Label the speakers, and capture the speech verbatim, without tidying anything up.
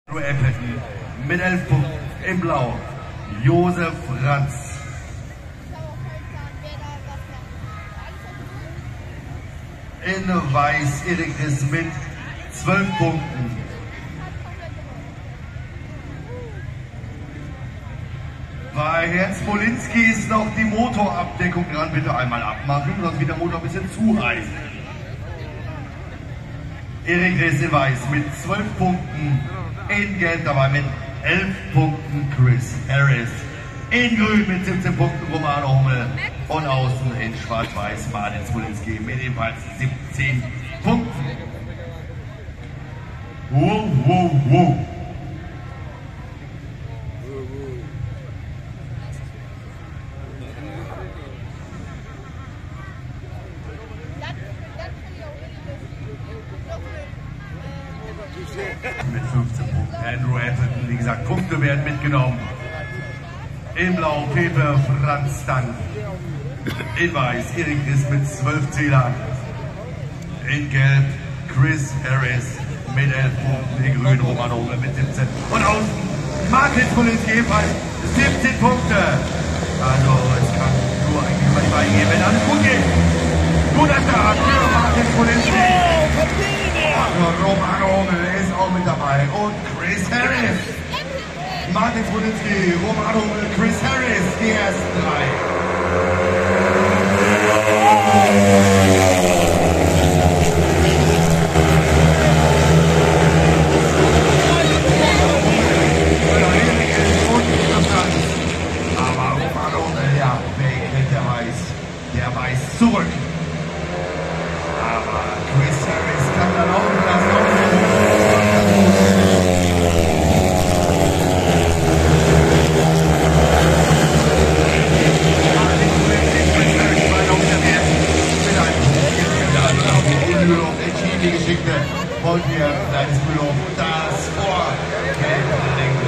Speaker 1: Appleton mit elf Punkten im Blau. Josef Franz. In Weiß Erik Riss mit zwölf Punkten. Bei Herrn Smolinski ist noch die Motorabdeckung dran. Bitte einmal abmachen, sonst wird der Motor ein bisschen zu heiß. Erik Riss in Weiß mit zwölf Punkten. In Gelb dabei mit elf Punkten Chris Harris. In Grün mit siebzehn Punkten Romano Hummel. Und außen in Schwarz-Weiß Martin Smolinski mit ebenfalls siebzehn Punkten. Wow, wow, wow. Mit fünfzehn Punkten. Andrew Appleton, wie gesagt, Punkte werden mitgenommen. In Blau Pepe Franz dann. In Weiß Erik Riss mit zwölf Zählern. In Gelb Chris Harris mit elf Punkten. In Grün Roman Hummel mit siebzehn. Und außen Martin Smolinski ebenfalls siebzehn Punkte. Also es kann nur eigentlich über die Beine gehen, wenn alles gut geht. Guter Start für Martin Smolinski. Romano Hummel ist auch mit dabei und Chris Harris. Martin Smolinski, Romano Hummel, Chris Harris, die ersten drei. Aber Romano Hummel, ja, der weiß, der weiß zurück. Aber Chris Harris kann dann auch das die Geschichte von mir, kleines Müller, das vor.